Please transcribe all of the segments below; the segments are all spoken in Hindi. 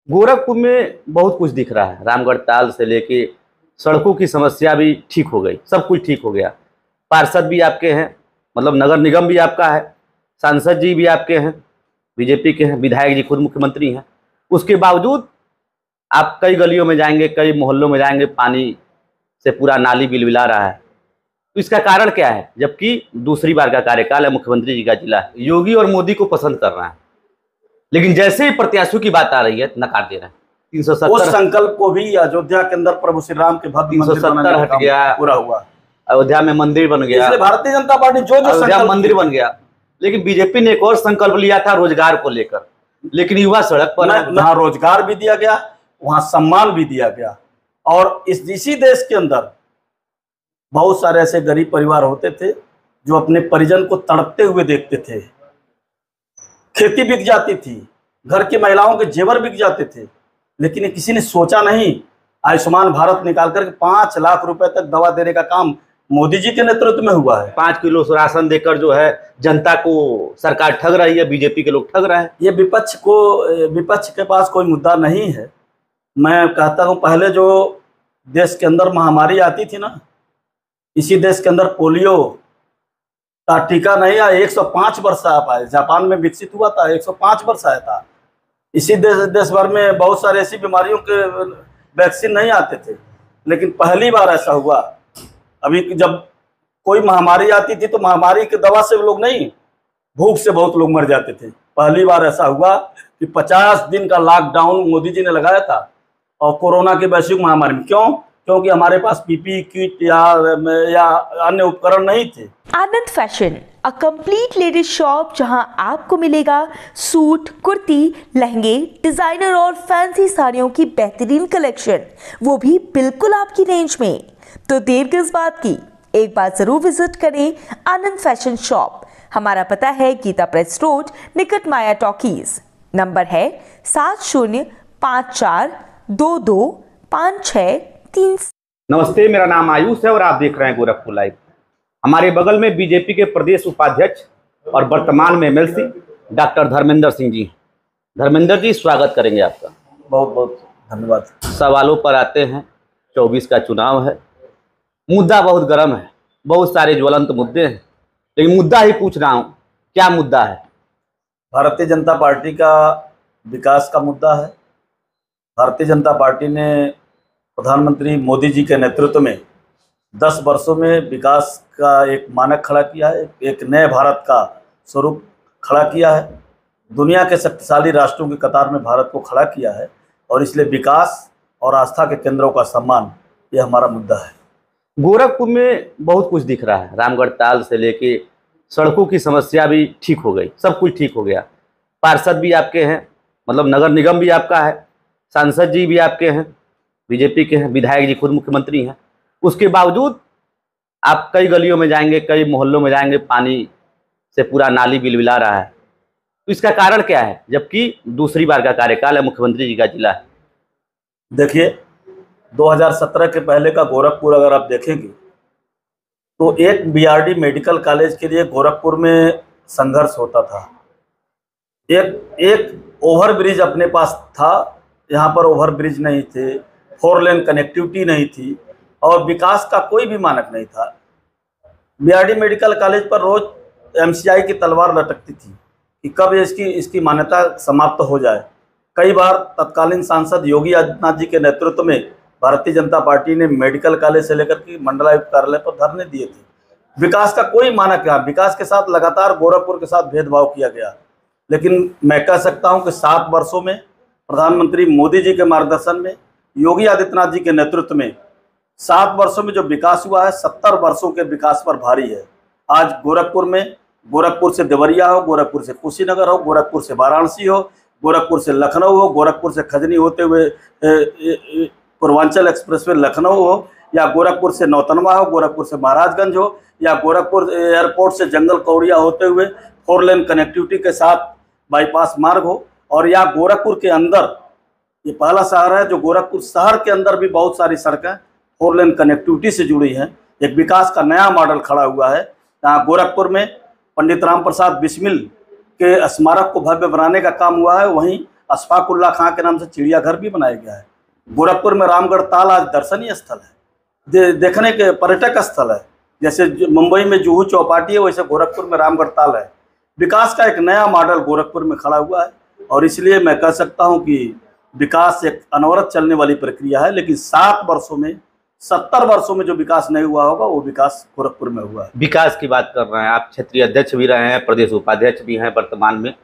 गोरखपुर में बहुत कुछ दिख रहा है। रामगढ़ ताल से लेके सड़कों की समस्या भी ठीक हो गई, सब कुछ ठीक हो गया। पार्षद भी आपके हैं, मतलब नगर निगम भी आपका है, सांसद जी भी आपके हैं, बीजेपी के हैं, विधायक जी खुद मुख्यमंत्री हैं। उसके बावजूद आप कई गलियों में जाएंगे, कई मोहल्लों में जाएंगे, पानी से पूरा नाली बिलबिला रहा है। तो इसका कारण क्या है? जबकि दूसरी बार का कार्यकाल है, मुख्यमंत्री जी का जिला है, योगी और मोदी को पसंद कर रहा है, लेकिन जैसे ही प्रत्याशियों की बात आ रही है नकार दे रहे हैं। 370 उस संकल्प को भी अयोध्या के अंदर प्रभु श्री राम के भव्य मंदिर 370 हट गया, पूरा हुआ। अयोध्या में मंदिर बन गया, इसलिए भारतीय जनता पार्टी जो अयोध्या मंदिर बन गया। लेकिन बीजेपी ने एक और संकल्प लिया था रोजगार को लेकर, लेकिन युवा सड़क पर वहां रोजगार भी दिया गया, वहां सम्मान भी दिया गया। और इसी देश के अंदर बहुत सारे ऐसे गरीब परिवार होते थे जो अपने परिजन को तड़पते हुए देखते थे। खेती बिक जाती थी, घर की महिलाओं के जेवर बिक जाते थे, लेकिन किसी ने सोचा नहीं। आयुष्मान भारत निकाल कर 5 लाख रुपए तक दवा देने का काम मोदी जी के नेतृत्व में हुआ है। 5 किलो राशन देकर जो है जनता को सरकार ठग रही है, बीजेपी के लोग ठग रहे हैं। ये विपक्ष के पास कोई मुद्दा नहीं है। मैं कहता हूँ पहले जो देश के अंदर महामारी आती थी ना, इसी देश के अंदर पोलियो का टीका नहीं आया, 105 वर्ष आ पाए। जापान में विकसित हुआ था, 105 वर्ष आया था। इसी देश भर में बहुत सारे ऐसी बीमारियों के वैक्सीन नहीं आते थे, लेकिन पहली बार ऐसा हुआ। अभी जब कोई महामारी आती थी तो महामारी की दवा से लोग नहीं, भूख से बहुत लोग मर जाते थे। पहली बार ऐसा हुआ कि 50 दिन का लॉकडाउन मोदी जी ने लगाया था, और कोरोना की वैश्विक महामारी में। क्यों? क्योंकि हमारे पास पीपीई किट या अन्य उपकरण नहीं थे। Anand fashion, a complete ladies shop जहां आपको मिलेगा सूट, कुर्ती, लहंगे, डिजाइनर और फैंसी साड़ियों की बेहतरीन कलेक्शन, वो भी बिल्कुल आपकी रेंज में। तो देर किस बात की, एक बार जरूर विजिट करें आनंद फैशन शॉप। हमारा पता है गीता प्रेस रोड, निकट माया टॉकीज। नंबर है 7054225630। नमस्ते, मेरा नाम आयुष है और आप देख रहे हैं गोरखपुर लाइव। हमारे बगल में बीजेपी के प्रदेश उपाध्यक्ष और वर्तमान में एमएलसी डॉक्टर धर्मेंद्र सिंह जी। धर्मेंद्र जी, स्वागत करेंगे आपका। बहुत बहुत धन्यवाद। सवालों पर आते हैं। 24 का चुनाव है, मुद्दा बहुत गर्म है, बहुत सारे ज्वलंत मुद्दे हैं, लेकिन मुद्दा ही पूछ रहा हूँ, क्या मुद्दा है? भारतीय जनता पार्टी का विकास का मुद्दा है। भारतीय जनता पार्टी ने प्रधानमंत्री मोदी जी के नेतृत्व में 10 वर्षों में विकास का एक मानक खड़ा किया है, एक नए भारत का स्वरूप खड़ा किया है, दुनिया के शक्तिशाली राष्ट्रों की कतार में भारत को खड़ा किया है, और इसलिए विकास और आस्था के केंद्रों का सम्मान, ये हमारा मुद्दा है। गोरखपुर में बहुत कुछ दिख रहा है। रामगढ़ ताल से लेके सड़कों की समस्या भी ठीक हो गई, सब कुछ ठीक हो गया। पार्षद भी आपके हैं, मतलब नगर निगम भी आपका है, सांसद जी भी आपके हैं, बीजेपी के हैं, विधायक जी खुद मुख्यमंत्री हैं। उसके बावजूद आप कई गलियों में जाएंगे, कई मोहल्लों में जाएंगे, पानी से पूरा नाली बिलबिला रहा है। तो इसका कारण क्या है? जबकि दूसरी बार का कार्यकाल है, मुख्यमंत्री जी का जिला है। देखिए, 2017 के पहले का गोरखपुर अगर आप देखेंगे तो एक बीआरडी मेडिकल कॉलेज के लिए गोरखपुर में संघर्ष होता था। एक ओवरब्रिज अपने पास था, यहाँ पर ओवरब्रिज नहीं थे, 4 लेन कनेक्टिविटी नहीं थी, और विकास का कोई भी मानक नहीं था। बीआरडी मेडिकल कॉलेज पर रोज एमसीआई की तलवार लटकती थी कि कब इसकी मान्यता समाप्त हो जाए। कई बार तत्कालीन सांसद योगी आदित्यनाथ जी के नेतृत्व में भारतीय जनता पार्टी ने मेडिकल कॉलेज से लेकर के मंडलायुक्त कार्यालय पर धरने दिए थे। विकास का कोई मानक यहाँ, विकास के साथ लगातार गोरखपुर के साथ भेदभाव किया गया। लेकिन मैं कह सकता हूँ कि 7 वर्षों में प्रधानमंत्री मोदी जी के मार्गदर्शन में, योगी आदित्यनाथ जी के नेतृत्व में 7 वर्षों में जो विकास हुआ है, 70 वर्षों के विकास पर भारी है। आज गोरखपुर में, गोरखपुर से देवरिया हो, गोरखपुर से कुशीनगर हो, गोरखपुर से वाराणसी हो, गोरखपुर से लखनऊ हो, गोरखपुर से खजनी होते हुए पूर्वांचल एक्सप्रेसवे लखनऊ हो, या गोरखपुर से नौतनवा हो, गोरखपुर से महाराजगंज हो, या गोरखपुर एयरपोर्ट से जंगल कौड़िया होते हुए 4 लेन कनेक्टिविटी के साथ बाईपास मार्ग हो, और या गोरखपुर के अंदर, ये पहला शहर है जो गोरखपुर शहर के अंदर भी बहुत सारी सड़कें 4 लेन कनेक्टिविटी से जुड़ी हैं। एक विकास का नया मॉडल खड़ा हुआ है। यहाँ गोरखपुर में पंडित राम प्रसाद बिस्मिल के स्मारक को भव्य बनाने का काम हुआ है, वहीं अशफाकुल्ला खां के नाम से चिड़ियाघर भी बनाया गया है। गोरखपुर में रामगढ़ ताल आज दर्शनीय स्थल है, देखने के पर्यटक स्थल है। जैसे मुंबई में जुहू चौपाटी है, वैसे गोरखपुर में रामगढ़ ताल है। विकास का एक नया मॉडल गोरखपुर में खड़ा हुआ है और इसलिए मैं कह सकता हूं कि विकास एक अनवरत चलने वाली प्रक्रिया है, लेकिन 7 वर्षों में 70 वर्षों में जो विकास नहीं हुआ होगा वो विकास गोरखपुर में हुआ है। विकास की बात कर रहे हैं आप, क्षेत्रीय अध्यक्ष भी रहे हैं, प्रदेश उपाध्यक्ष भी हैं वर्तमान में।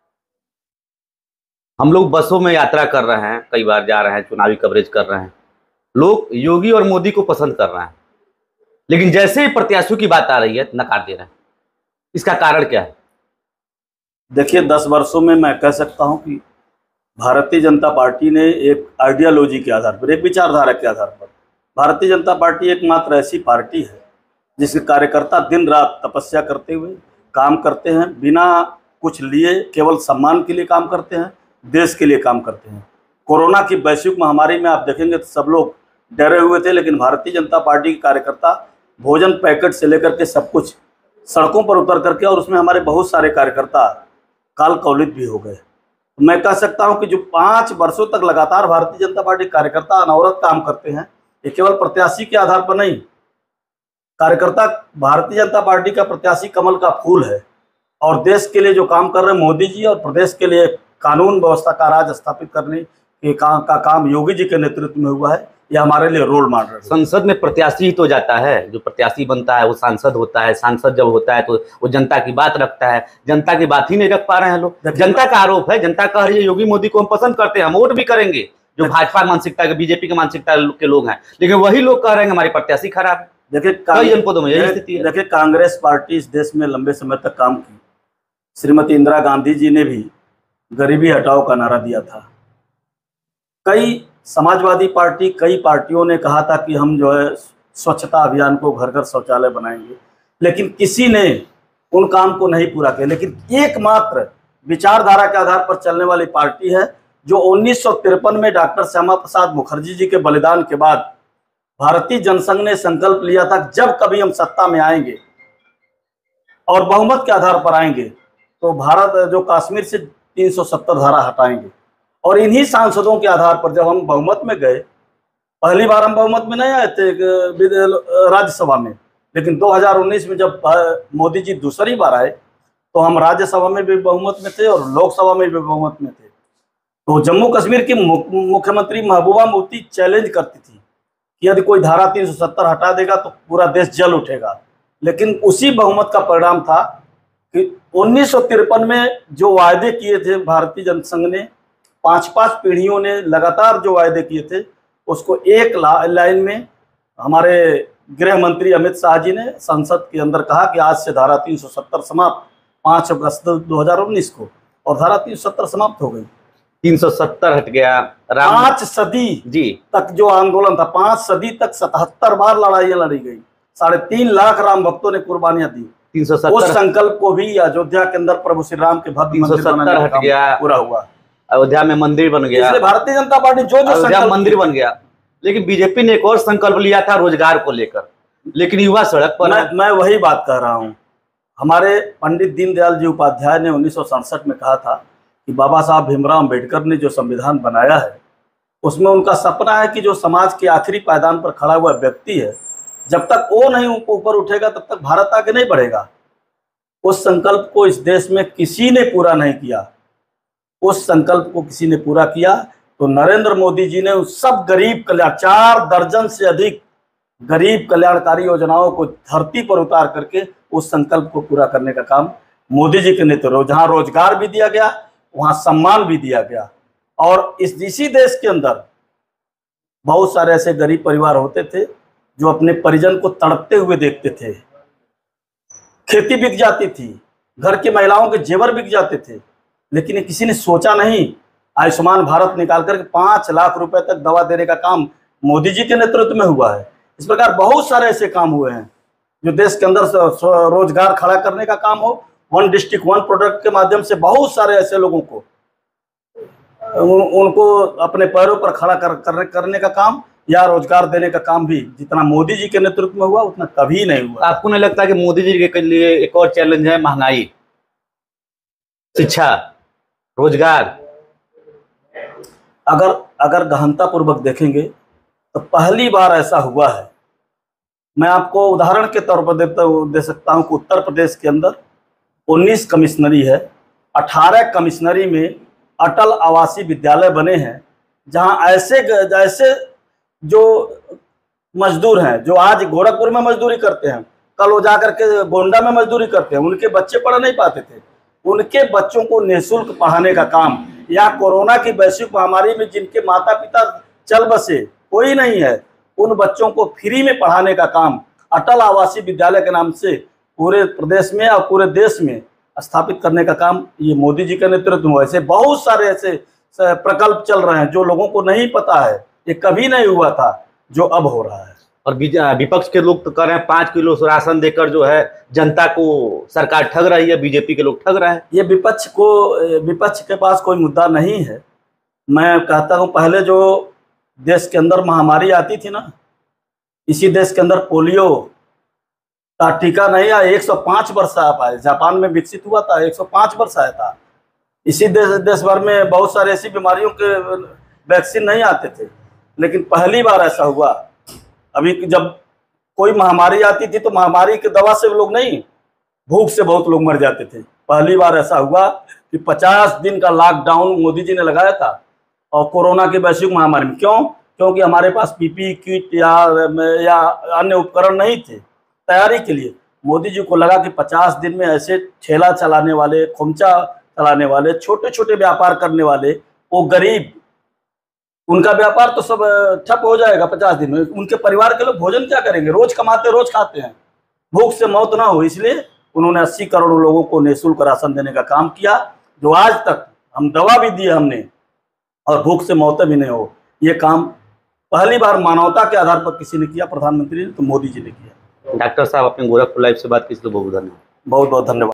हम लोग बसों में यात्रा कर रहे हैं, कई बार जा रहे हैं, चुनावी कवरेज कर रहे हैं, लोग योगी और मोदी को पसंद कर रहे हैं, लेकिन जैसे ही प्रत्याशियों की बात आ रही है नकार दे रहे हैं। इसका कारण क्या है? देखिए, 10 वर्षों में मैं कह सकता हूं कि भारतीय जनता पार्टी ने एक आइडियोलॉजी के आधार पर, एक विचारधारा के आधार पर, भारतीय जनता पार्टी एकमात्र ऐसी पार्टी है जिसके कार्यकर्ता दिन रात तपस्या करते हुए काम करते हैं, बिना कुछ लिए, केवल सम्मान के लिए काम करते हैं, देश के लिए काम करते हैं। कोरोना की वैश्विक महामारी में आप देखेंगे तो सब लोग डरे हुए थे, लेकिन भारतीय जनता पार्टी के कार्यकर्ता भोजन पैकेट से लेकर के सब कुछ सड़कों पर उतर करके, और उसमें हमारे बहुत सारे कार्यकर्ता काल कौलित भी हो गए। मैं कह सकता हूं कि जो 5 वर्षों तक लगातार भारतीय जनता पार्टी कार्यकर्ता अनवरत काम करते हैं, ये केवल प्रत्याशी के आधार पर नहीं, कार्यकर्ता भारतीय जनता पार्टी का प्रत्याशी कमल का फूल है और देश के लिए जो काम कर रहे हैं मोदी जी, और प्रदेश के लिए कानून व्यवस्था का राज स्थापित करने के का काम योगी जी के नेतृत्व में हुआ है। यह हमारे लिए रोल मॉडल है। संसद में प्रत्याशी ही तो जाता है, जो प्रत्याशी बनता है वो सांसद होता है, सांसद जब होता है तो वो जनता की बात रखता है, जनता की बात ही नहीं रख पा रहे हैं लोग। जनता का आरोप है, जनता कह रही है योगी मोदी को हम पसंद करते हैं, हम वोट भी करेंगे, जो भाजपा मानसिकता के, बीजेपी की मानसिकता के लोग हैं, लेकिन वही लोग कह रहे हैं हमारी प्रत्याशी खराब है। देखिए, कई जनपदों में यही स्थिति है। देखिए, कांग्रेस पार्टी इस देश में लंबे समय तक काम की। श्रीमती इंदिरा गांधी जी ने भी गरीबी हटाओ का नारा दिया था। कई समाजवादी पार्टी, कई पार्टियों ने कहा था कि हम जो है स्वच्छता अभियान को, घर घर शौचालय बनाएंगे, लेकिन किसी ने उन काम को नहीं पूरा किया। लेकिन एकमात्र विचारधारा के आधार पर चलने वाली पार्टी है जो 1953 में डॉक्टर श्यामा प्रसाद मुखर्जी जी के बलिदान के बाद भारतीय जनसंघ ने संकल्प लिया था, जब कभी हम सत्ता में आएंगे और बहुमत के आधार पर आएंगे तो भारत जो कश्मीर से 370 धारा हटाएंगे। और इन्हीं सांसदों के आधार पर जब हम बहुमत में गए, पहली बार हम बहुमत में नहीं आए थे राज्यसभा में, लेकिन 2019 में जब मोदी जी दूसरी बार आए तो हम राज्यसभा में भी बहुमत में थे और लोकसभा में भी बहुमत में थे। तो जम्मू कश्मीर की मुख्यमंत्री महबूबा मुफ्ती चैलेंज करती थी कि यदि कोई धारा 370 हटा देगा तो पूरा देश जल उठेगा। लेकिन उसी बहुमत का परिणाम था कि 1953 में जो वायदे किए थे भारतीय जनसंघ ने, 5-5 पीढ़ियों ने लगातार जो वायदे किए थे, उसको एक लाइन में हमारे गृह मंत्री अमित शाह जी ने संसद के अंदर कहा कि आज से धारा 370 समाप्त, 5 अगस्त 2019 को, और धारा 370 समाप्त हो गई। 370 हट गया। 5 सदी जी तक जो आंदोलन था, 5 सदी तक 77 बार लड़ाइयां लड़ी गई, 3.5 लाख राम भक्तों ने कुर्बानियां दी। 370 उस संकल्प को भी अयोध्या के अंदर प्रभु श्री राम के भव्य मंदिर 370 हट गया, पूरा हुआ। अयोध्या में मंदिर बन गया, इसलिए भारतीय जनता पार्टी जो अयोध्या मंदिर बन गया। लेकिन बीजेपी ने एक और संकल्प लिया था रोजगार को लेकर, लेकिन युवा सड़क पर। मैं वही बात कह रहा हूँ। हमारे पंडित दीनदयाल जी उपाध्याय ने 1967 में कहा था कि बाबा साहब भीमराव अम्बेडकर ने जो संविधान बनाया है, उसमें उनका सपना है कि जो समाज के आखिरी पायदान पर खड़ा हुआ व्यक्ति है, जब तक वो नहीं ऊपर उठेगा तब तक भारत आगे नहीं बढ़ेगा। उस संकल्प को इस देश में किसी ने पूरा नहीं किया। उस संकल्प को किसी ने पूरा किया तो नरेंद्र मोदी जी ने उस सब गरीब कल्याण, 4 दर्जन से अधिक गरीब कल्याणकारी योजनाओं को धरती पर उतार करके उस संकल्प को पूरा करने का काम मोदी जी के नेतृत्व, जहां रोजगार भी दिया गया, वहां सम्मान भी दिया गया। और इसी देश के अंदर बहुत सारे ऐसे गरीब परिवार होते थे जो अपने परिजन को तड़पते हुए देखते थे। खेती बिक जाती थी, घर की महिलाओं के जेवर बिक जाते थे, लेकिन किसी ने सोचा नहीं। आयुष्मान भारत निकाल करके 5 लाख रुपए तक दवा देने का काम मोदी जी के नेतृत्व में हुआ है। इस प्रकार बहुत सारे ऐसे काम हुए हैं जो देश के अंदर रोजगार खड़ा करने का काम हो। 1 डिस्ट्रिक्ट 1 प्रोडक्ट के माध्यम से बहुत सारे ऐसे लोगों को उनको अपने पैरों पर खड़ा करने का काम या रोजगार देने का काम भी जितना मोदी जी के नेतृत्व में हुआ उतना कभी नहीं हुआ। आपको नहीं लगता कि मोदी जी के लिए एक और चैलेंज है महंगाई, शिक्षा, रोजगार? अगर गहनतापूर्वक देखेंगे तो पहली बार ऐसा हुआ है। मैं आपको उदाहरण के तौर पर दे सकता हूं कि उत्तर प्रदेश के अंदर 19 कमिश्नरी है, 18 कमिश्नरी में अटल आवासीय विद्यालय बने हैं, जहां ऐसे जो मजदूर हैं, जो आज गोरखपुर में मजदूरी करते हैं, कल वो जाकर के गोंडा में मजदूरी करते हैं, उनके बच्चे पढ़ नहीं पाते थे, उनके बच्चों को निःशुल्क पढ़ाने का काम, या कोरोना की वैश्विक महामारी में जिनके माता पिता चल बसे, कोई नहीं है, उन बच्चों को फ्री में पढ़ाने का काम अटल आवासीय विद्यालय के नाम से पूरे प्रदेश में और पूरे देश में स्थापित करने का काम ये मोदी जी के नेतृत्व में। ऐसे बहुत सारे ऐसे प्रकल्प चल रहे हैं जो लोगों को नहीं पता है, ये कभी नहीं हुआ था जो अब हो रहा है। और विपक्ष के लोग तो कर रहे हैं 5 किलो राशन देकर जो है जनता को सरकार ठग रही है, बीजेपी के लोग ठग रहे हैं। ये विपक्ष के पास कोई मुद्दा नहीं है। मैं कहता हूँ पहले जो देश के अंदर महामारी आती थी ना, इसी देश के अंदर पोलियो का टीका नहीं आया, 105 वर्ष आ पाए। जापान में विकसित हुआ था, 105 वर्ष आया था। इसी देश भर में बहुत सारे ऐसी बीमारियों के वैक्सीन नहीं आते थे, लेकिन पहली बार ऐसा हुआ। अभी जब कोई महामारी आती थी तो महामारी की दवा से लोग नहीं, भूख से बहुत लोग मर जाते थे। पहली बार ऐसा हुआ कि 50 दिन का लॉकडाउन मोदी जी ने लगाया था, और कोरोना की वैश्विक महामारी में। क्यों? क्योंकि हमारे पास पीपीई किट या अन्य उपकरण नहीं थे तैयारी के लिए। मोदी जी को लगा कि 50 दिन में ऐसे ठेला चलाने वाले, खोमचा चलाने वाले, छोटे छोटे व्यापार करने वाले, वो गरीब, उनका व्यापार तो सब ठप हो जाएगा 50 दिन में। उनके परिवार के लोग भोजन क्या करेंगे? रोज कमाते रोज खाते हैं, भूख से मौत ना हो, इसलिए उन्होंने 80 करोड़ लोगों को निःशुल्क राशन देने का काम किया, जो आज तक हम दवा भी दिए हमने, और भूख से मौतें भी नहीं हो। ये काम पहली बार मानवता के आधार पर किसी ने किया, प्रधानमंत्री ने, तो मोदी जी ने किया। डॉक्टर साहब, अपने गोरखपुर लाइव से बात की, इसलिए बहुत धन्यवाद। बहुत बहुत धन्यवाद।